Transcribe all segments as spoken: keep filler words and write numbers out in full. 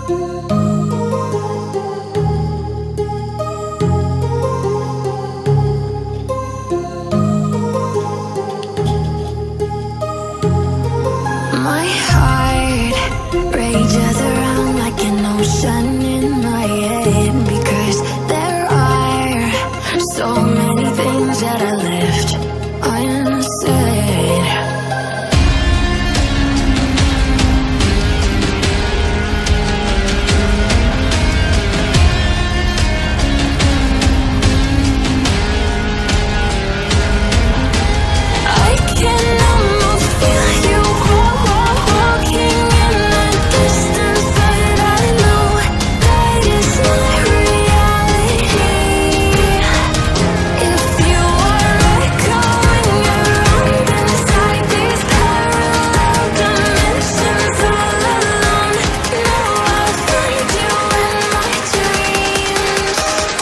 My heart rages around like an ocean in my head, because there are so many things that I left unsaid. I can almost feel you walking in the distance, but I know that it's not reality. If you are echoing around inside these parallel dimensions all alone, know I'll find you in my dreams.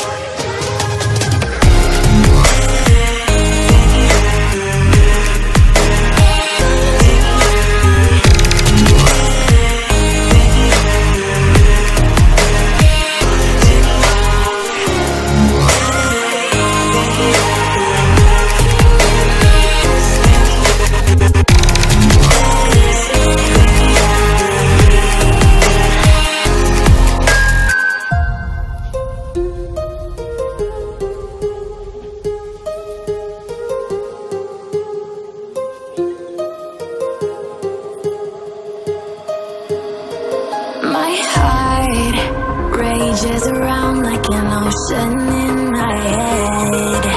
My heart rages around like an ocean in my head.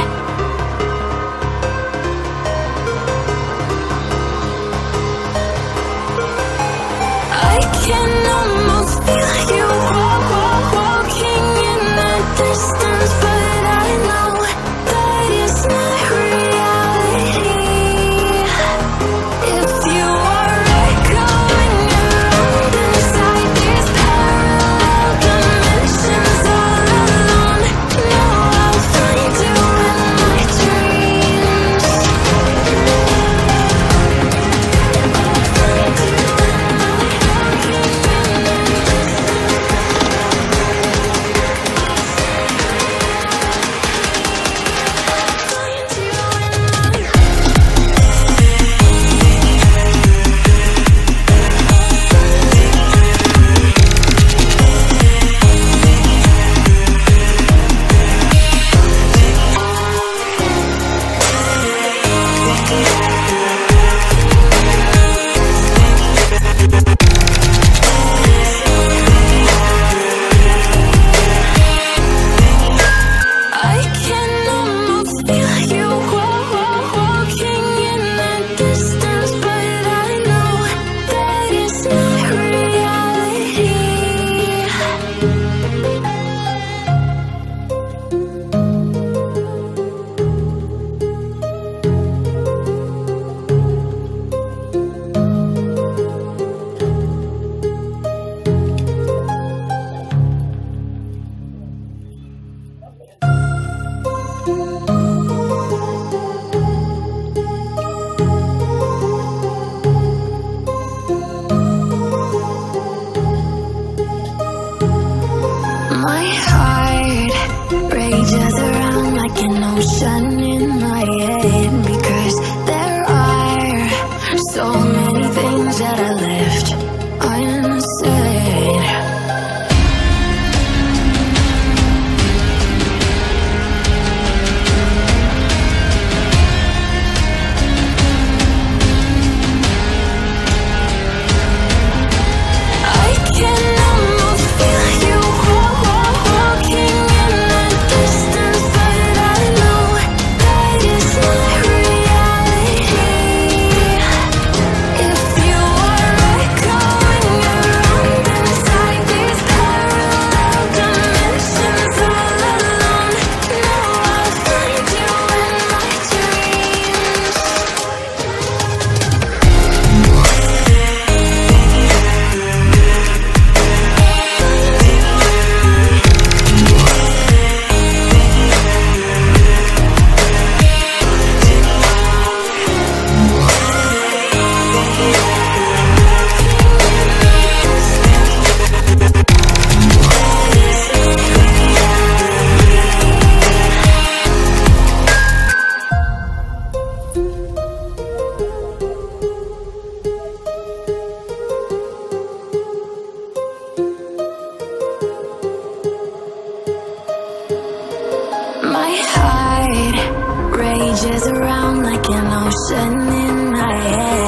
I can almost feel you walking in the distance, but I know that it's not reality. If you are echoing around inside these parallel dimensions all alone, know I'll find rages around like an ocean in my head.